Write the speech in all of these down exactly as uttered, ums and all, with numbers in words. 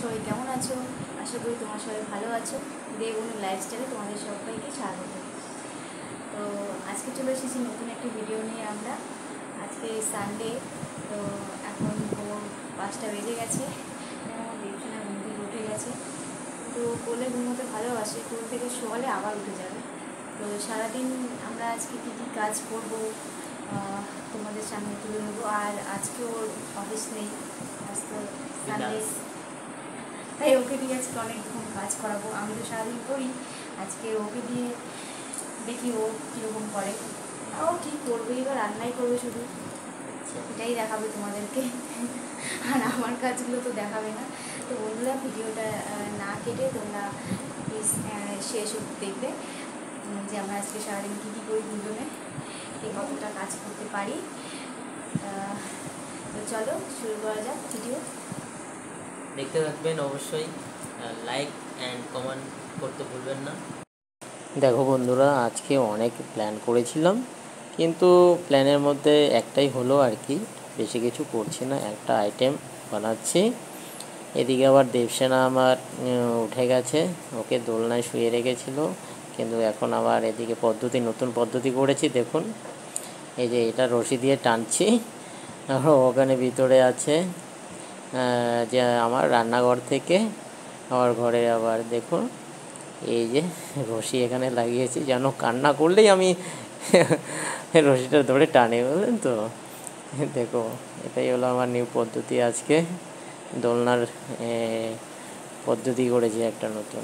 সবাই কেমন আছো? আশা করি তোমরা সবাই ভালো আছো। দেবুনি লাইফস্টাইলে তোমাদের সবাইকে স্বাগত। তো আজকে চলে এসেছি নতুন একটা ভিডিও নিয়ে। আমরা আজকে সানডে, তো এখন ভোর পাঁচটা বেজে গেছে। দেবসেনা ঘুম থেকে উঠে গেছে, তো কোলে ঘুমোতে ভালোবাসে, কোল থেকে শোয়ালে আবার উঠে যাবে। তো সারাদিন আমরা আজকে কী কী কাজ করবো তোমাদের সামনে তুলে নেবো। আর আজকে ওর অফিস নেই, আজ তো সানডে, তাই ওকে দিয়ে আজকে অনেক রকম কাজ করাবো। আমি তো সারাদিন করি, আজকে ওকে দিয়ে দেখি ও কীরকম করে। ও কী করবে, এবার রান্নাই করবে শুধু, এটাই দেখাবে তোমাদেরকে। আর আমার কাজগুলো তো দেখাবে না। তো বন্ধুরা, ভিডিওটা না কেটে তোমরা প্লিজ শেষ দেখবে যে আমরা আজকে সারাদিন কী কী করি, দুজনে কে কতটা কাজ করতে পারি। তো চলো শুরু করা যাক ভিডিও। দেখতে থাকবেন, অবশ্যই লাইক অ্যান্ড কমেন্ট করতে ভুলবেন না। দেখো বন্ধুরা, আজকে অনেক প্ল্যান করেছিলাম, কিন্তু প্ল্যানের মধ্যে একটাই হলো আর কি, বেশি কিছু করছি না, একটা আইটেম বানাচ্ছি। এদিকে আবার দেবসেনা আমার উঠে গেছে, ওকে দোলনায় শুয়ে রেখেছিল, কিন্তু এখন আবার এদিকে পদ্ধতি নতুন পদ্ধতি করেছি। দেখুন, এই যে এটা রশি দিয়ে টানছি, আর ওখানে ভিতরে আছে যে আমার রান্নাঘর থেকে আমার ঘরে আবার দেখুন এই যে রশি এখানে লাগিয়েছি, যেন কান্না করলেই আমি রশিটা ধরে টানে, বুঝলেন তো। দেখো, এটাই হলো আমার নিউ পদ্ধতি। আজকে দোলনার পদ্ধতি করেছি একটা নতুন।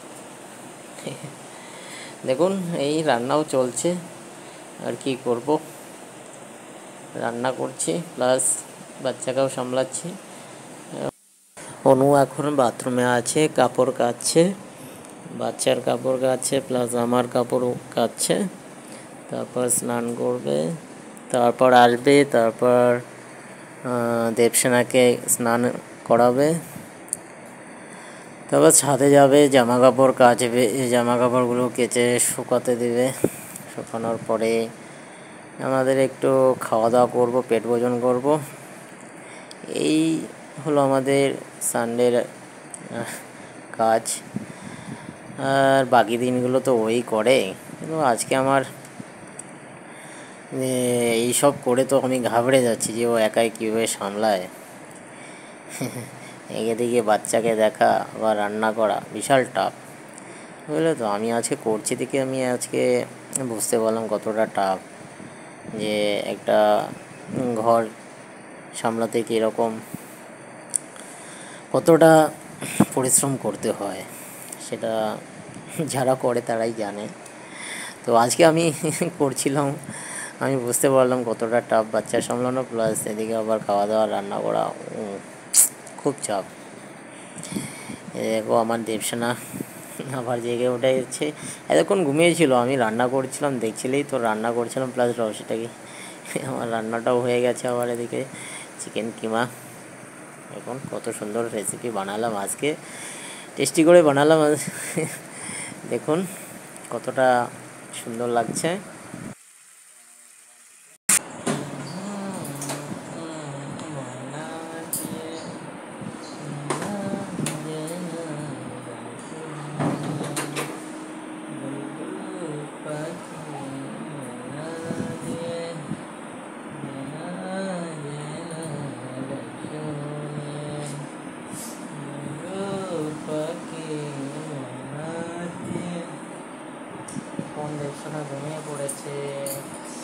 দেখুন, এই রান্নাও চলছে, আর কি করব, রান্না করছি প্লাস বাচ্চাকেও সামলাচ্ছি। অনু এখন বাথরুমে আছে, কাপড় কাচ্ছে, বাচ্চার কাপড় কাচ্ছে প্লাস আমার কাপড়ও কাচ্ছে। তারপর স্নান করবে, তারপর আসবে, তারপর দেবসেনাকে স্নান করাবে, তারপর ছাদে যাবে, জামা কাপড় কাচবে, জামা কাপড়গুলো কেচে শুকাতে দেবে। শুকানোর পরে আমাদের একটু খাওয়া দাওয়া করবো, পেট ভোজন করব। এই হলো আমাদের সানডের কাজ। আর বাকি দিনগুলো তো ওই করে, কিন্তু আজকে আমার এই সব করে তো আমি ঘাবড়ে যাচ্ছি যে ও একাই কীভাবে সামলায়। এদিকে বাচ্চাকে দেখা, আবার রান্না করা, বিশাল টাফ, বুঝলে তো। আমি আজকে করছি দেখে আমি আজকে বুঝতে পারলাম কতটা টাফ, যে একটা ঘর সামলাতে কীরকম কতটা পরিশ্রম করতে হয়, সেটা যারা করে তারাই জানে। তো আজকে আমি করছিলাম, আমি বুঝতে পারলাম কতটা টাফ বাচ্চা সামলানো, প্লাস এদিকে আবার খাওয়া দাওয়া রান্না করা, খুব চাপ। দেখো আমার দেবসেনা আবার জেগে উঠে যাচ্ছে, এতক্ষণ ঘুমিয়েছিল, আমি রান্না করছিলাম, দেখছিলেই তো রান্না করছিলাম প্লাস রসিটাকে, আমার রান্নাটাও হয়ে গেছে। আবার এদিকে চিকেন কিমা, এখন কত সুন্দর রেসিপি বানালাম আজকে, টেস্টি করে বানালাম। দেখুন কতটা সুন্দর লাগছে। দেবসেনা ঘুমিয়ে পড়েছে।